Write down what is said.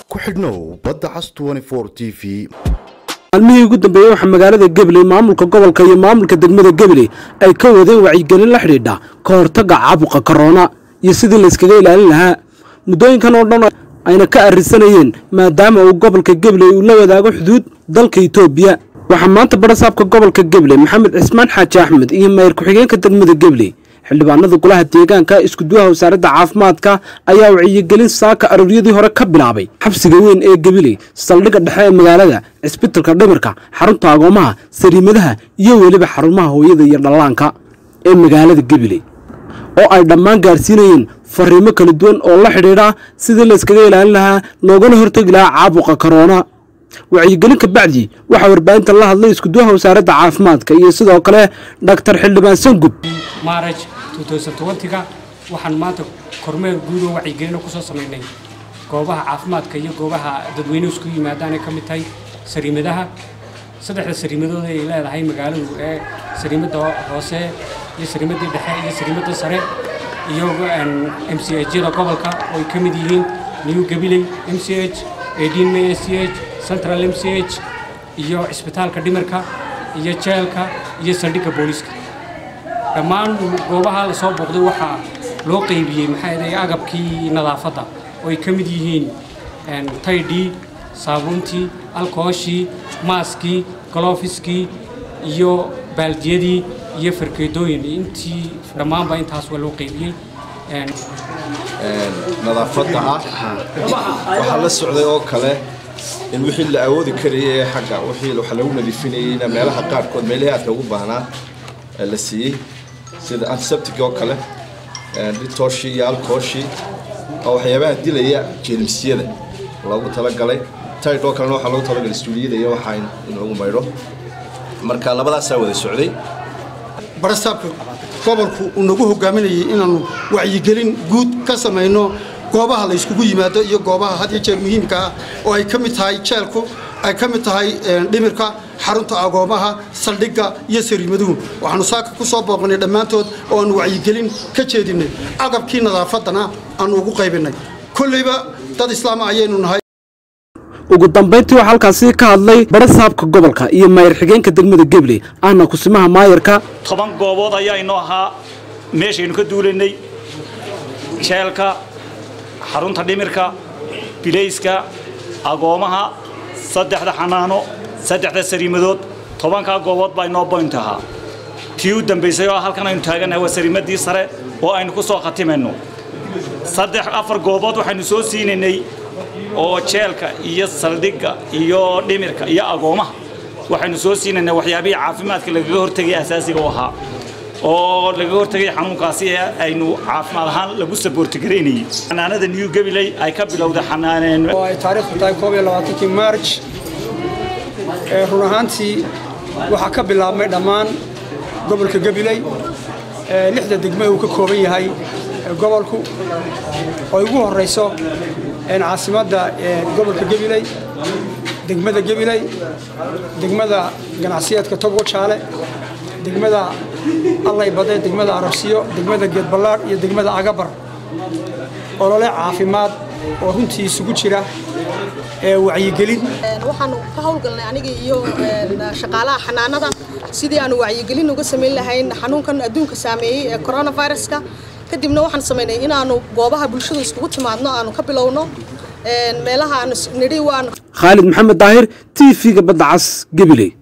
ku xidhnow badda cas 24 TV. almihii ugu dambeeyay waxa magaalada Gabley maamulka gobolka iyo maamulka degmada Gabley ay ka wadeen wacyigelin la xiriidha ka hortagga caabuqa corona iyo sidii la iskaga ilaalin lahaa muddooyinkan oo dhan ayna ka arisanayeen maadaama uu gobolka Gabley uu la wadaago xuduud dalka Itoobiya waxa maanta barasaabka gobolka Gabley Maxamed Cismaan Xaaji Axmed iyo maayir ku-xigeenka degmada Gabley xildhibaanada golaha deegaanka isku duwaha wasaaradda caafimaadka ayaa wacyigelin saaka arooriyadii hore ka bilaabay xabsiga weyn ee Gabley saldhigga dhexe ee magaalada isbitaalka dhimirka xarunta agoomaha sariimadaha iyo weliba xarumaha hooyada iyo dhallaanka ee magaalada Gabley oo ay dhammaan gaarsiinayeen fariimo kala duwan oo la xiriira sidii la iskaga ilaalin lahaa loogana hortagi lahaa caabuqa corona wacyigelinka bacdi waxa warbaahinta la hadlay isku duwaha wasaaradda caafimaadka iyo sidoo kale Dr. Xildhibaan Sangub March 2020 waxaan maanta kormeer guud oo wacyigelin ku soo sameynay goobaha caafimaadka iyo goobaha dadweynuhu isku yimaadaan ay ka mid tahay sariimadaha saddexda sariimadood ay leedahay magaaladu ee sariimada hoose iyo sariimada dhexe iyo sariimada sare iyo MCH-da gobolka oo ka mid yihiin New Gabley MCH Edin MCH Central MCH iyo isbitaalka dhimirka iyo jeelka iyo saldhigga booliska dhammaan goobaha la soo booqday waxa loo qaybiyay maxay agabkii nadaafadda oo ay ka mid yihiin taydhi saabuuntii alkooshii maaskii gloveski iyo baaldiyadii iyo farkeedooyin intii dhammaanba intaas waa loo qaybiyay nadaafadda waxa la socday oo kale in wixii la awoodi karayay xagga wixii waxa lagu nadiifinayay meelaha qaarkood meelaha aad ugu baahnaa la siiyay sida antiseptic oo kale ditoshi iyo alkooshi oo waxyaabaha dilaya jeermisyada lagu talagalay tayd oo kale waxa lagu talagalay stuuliyada iyo waxa in lagu mayro marka labadaas wada socday barasaabka gobolku uu nagu hogaaminayay inaanu wacyigelin guud ka sameeyno goobaha la iskugu yimaado iyo goobaha had iyo jeer muhiimka ah oo ay ka mid tahay jeelku ay ka mid tahay dhimirka xarunta agoomaha saldhigga iyo sariimaduhu waxaanu saaka ku soo booqnay dhammaantood oo aanu wacyigelin ka jeedinay agabkii nadaafadana aanu ugu qaybinay kulliba dad islaam ayaynu nahay ugu dambeyntii waxa halkaasi ka hadlay barasaabka gobolka iyo maayir xigeenka degmada Gabley aana kusimaha maayirka 10 goobood ayaa inoo ahaa meeshaynu ka duulanay jeelka xarunta dhimirka bilayska agoomaha saddexda xanaano saddexda sariimadood 10 goobood baa inoo point ahaa tii u dambeysay oo halkan aynu taaganahay waa sariimadii sare oo aynu ku soo khatimayno 3-4 goobood waxaynu soo siinay oo jeelka iyo saldhigga iyo dhimirka iyo agoomaha waxaynu soo siinay waxyaabaha caafimaadka laga hortagay asaasiga ahaa oo laga hortagay xanuunkaasi aynu caafimaad ahaan lagu support gareynay xanaanada New Gabley ay ka bilowday xanaaneen oo ay taariikhdu tahay 22 March run ahaantii waxa ka bilaabmay dhammaan gobolka Gabley lixda degmo uu ka kooban yahay gobolku oo ugu horeyso caasimadda gobolka Gabley degmada Gabley degmada ganacsiyeedka Togo Jaale degmada allay baday degmada Arabsiyo degmada Geedbalaad iyo degmada Agabar olole caafimaad oo runtii isugu jira wacyigelin waxaan ka hawlgalnay aniga iyo shaqaalaha xanaanada sidii aan wacyigelin uga sameyn lahayn xanuunkan adduunka saameeyay ee coronavirus-ka kadibna waxaan sameynay inaanu goobaha bulshada iskugu timaadno aanu ka bilowno meelaha aan nidhi waan Khalid Maxamed Daahir TV-ga badda cas Gabley